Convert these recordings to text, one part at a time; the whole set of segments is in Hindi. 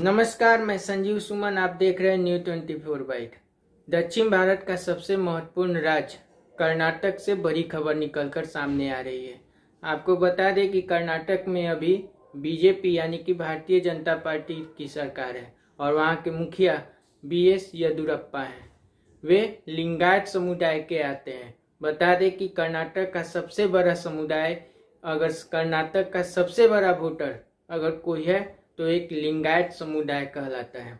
नमस्कार, मैं संजीव सुमन। आप देख रहे हैं न्यू 24 बाइट। दक्षिण भारत का सबसे महत्वपूर्ण राज्य कर्नाटक से बड़ी खबर निकलकर सामने आ रही है। आपको बता दें कि कर्नाटक में अभी बीजेपी यानी कि भारतीय जनता पार्टी की सरकार है और वहां के मुखिया बीएस येदियुरप्पा हैं। वे लिंगायत समुदाय के आते हैं। बता दें कि कर्नाटक का सबसे बड़ा समुदाय, अगर कर्नाटक का सबसे बड़ा वोटर अगर कोई है तो एक लिंगायत समुदाय कहलाता है।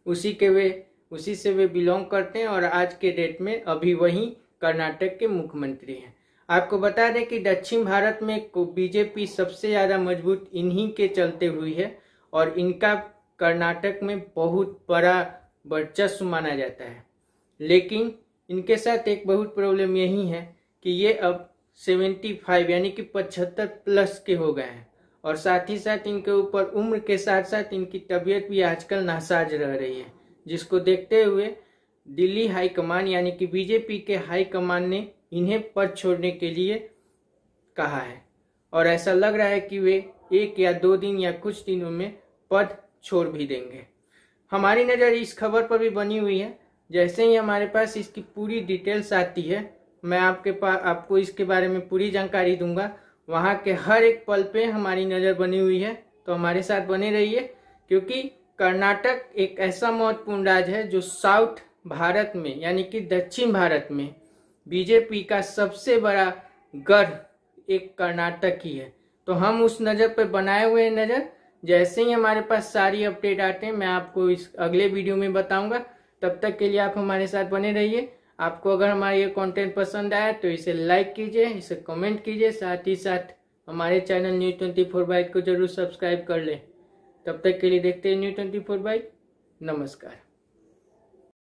उसी से वे बिलोंग करते हैं और आज के डेट में अभी वही कर्नाटक के मुख्यमंत्री हैं। आपको बता दें कि दक्षिण भारत में बीजेपी सबसे ज्यादा मजबूत इन्हीं के चलते हुई है और इनका कर्नाटक में बहुत बड़ा वर्चस्व माना जाता है। लेकिन इनके साथ एक बहुत प्रॉब्लम यही है कि ये अब 75 यानी कि 75 प्लस के हो गए हैं और साथ ही साथ इनके ऊपर उम्र के साथ साथ इनकी तबीयत भी आजकल नासाज रह रही है, जिसको देखते हुए दिल्ली हाईकमान यानी कि बीजेपी के हाईकमान ने इन्हें पद छोड़ने के लिए कहा है और ऐसा लग रहा है कि वे 1 या 2 दिन या कुछ दिनों में पद छोड़ भी देंगे। हमारी नज़र इस खबर पर भी बनी हुई है। जैसे ही हमारे पास इसकी पूरी डिटेल्स आती है, मैं आपको इसके बारे में पूरी जानकारी दूंगा। वहाँ के हर एक पल पे हमारी नज़र बनी हुई है, तो हमारे साथ बने रहिए, क्योंकि कर्नाटक एक ऐसा महत्वपूर्ण राज्य है जो साउथ भारत में यानी कि दक्षिण भारत में बीजेपी का सबसे बड़ा गढ़ एक कर्नाटक ही है। तो हम उस नज़र पे बनाए हुए नज़र, जैसे ही हमारे पास सारी अपडेट आते हैं मैं आपको इस अगले वीडियो में बताऊंगा। तब तक के लिए आप हमारे साथ बने रहिए। आपको अगर हमारा ये कंटेंट पसंद आया तो इसे लाइक कीजिए, इसे कमेंट कीजिए, साथ ही साथ हमारे चैनल न्यू 24 बाइट को जरूर सब्सक्राइब कर लें। तब तक के लिए देखते हैं न्यू 24 बाइट। नमस्कार।